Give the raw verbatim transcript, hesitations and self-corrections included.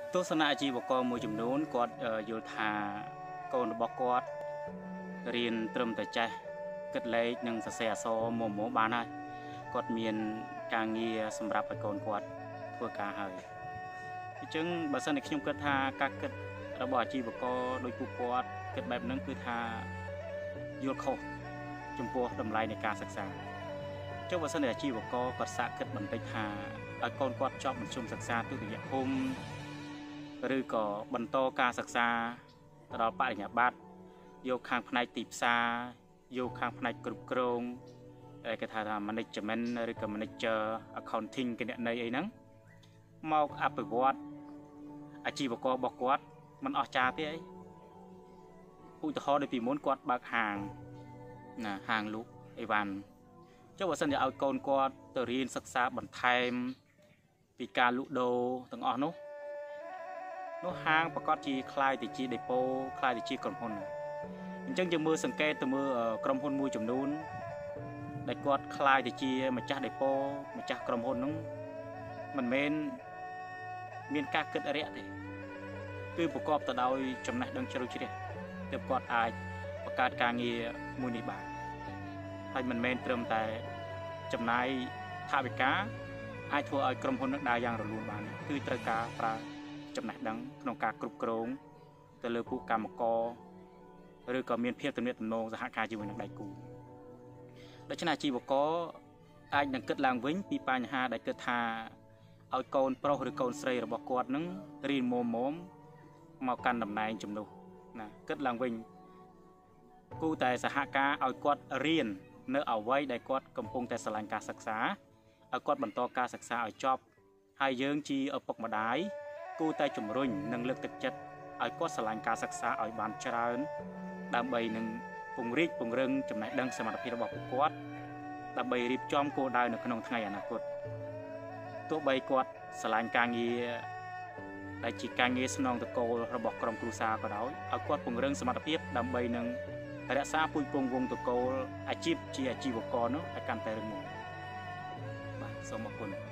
ទស្សនៈជីវករមួយចំនួនគាត់យល់ថាកូនរបស់គាត់រៀនត្រឹមតែចេះគិតលេខនិងសរសេរអក្សរមុំមុំបានហើយគាត់មានការងារសម្រាប់ឲ្យកូនគាត់ធ្វើការហើយអញ្ចឹងបើសិនជាខ្ញុំគិតថាការគិតរបស់អាជីវករដោយពួកគាត់គិតបែបហ្នឹងគឺថាយល់ខុសចំពោះតម្លៃនៃការសិក្សាចុះបើសិនជាអាជីវករគាត់សាកគិតបន្តិចថាឲ្យកូនគាត់ចប់មធ្យមសិក្សាទុតិយភូមិឬក៏បន្តការសិក្សាដល់បរិញ្ញាបត្រយកខាងផ្នែកទីផ្សារយកខាងផ្នែកគ្រប់គ្រងគេថាថា management ឬក៏ manager accounting គណនេយ្យអីហ្នឹងមកអភិវឌ្ឍអាជីវកររបស់គាត់មិនអស្ចារ្យទេអីឧទាហរណ៍ដូចពីមុនគាត់បើកហាងណាហាងលក់អីវ៉ាន់ចុះបើសិនជាឲ្យកូនគាត់ទៅរៀនសិក្សាបន្ថែមពីការលក់ដូរទាំងអស់នោះនោះហាងប្រកាសជាคล้ายទៅជាដេប៉ូคล้ายទៅជាក្រុមហ៊ុនអញ្ចឹងយើងមើលសង្កេតទៅមើលក្រុមហ៊ុនមួយចំនួនដែលគាត់คล้ายទៅជាម្ចាស់ដេប៉ូម្ចាស់ក្រុមហ៊ុនហ្នឹងមិនមែនមានការគិតរាក់ទេគឺប្រកបទៅដោយចំណេះដឹងជ្រៅជ្រះទើបគាត់អាចបង្កើតការងារមួយនេះបានហើយមិនមែនត្រឹមតែចំណាយថវិកាអាចធ្វើឲ្យក្រុមហ៊ុននឹងដើរយ៉ាងរលូនបានគឺត្រូវការប្រើចំណេះដឹងក្នុងការគ្រប់គ្រងទៅលើពួកកម្មករឬក៏មានភាពទំនាក់ទំនងសហការជាមួយនឹងដៃគូដូច្នេះអាជីវករអាចនឹងគិតឡើងវិញពីបញ្ហាដែលគិតថាឲ្យកូនប្រុសឬកូនស្រីរបស់គាត់នឹងរៀនមុំមុំមកកាន់តំណែងជំនួសណាគិតឡើងវិញគូតែសហការឲ្យគាត់រៀននៅអ្វីដែលគាត់កំពុងតែស្រឡាញ់ការសិក្សាឲ្យគាត់បន្តការសិក្សាឲ្យចប់ហើយយើងជាឪពុកម្ដាយគូតែជំរុញនិងលើកទឹកចិត្តឲ្យគាត់ស្រឡាញ់ការសិក្សាឲ្យបានច្រើនដើម្បីនឹងពង្រីកពង្រឹងចំណេះដឹងសមត្ថភាពរបស់ពួកគាត់ដើម្បីរៀបចំគោលដៅនៅក្នុងថ្ងៃអនាគតទោះបីគាត់ស្រឡាញ់ការងារដែលជាការងារស្នងតកូលរបស់ក្រុមគ្រួសារក៏ដោយឲ្យគាត់ពង្រឹងសមត្ថភាពដើម្បីនឹងរក្សាពូជពង្សវងតកូលអាជីពជាអាជីវករនោះឲ្យកាន់តែរឹងមាំបាទសូមអរគុណ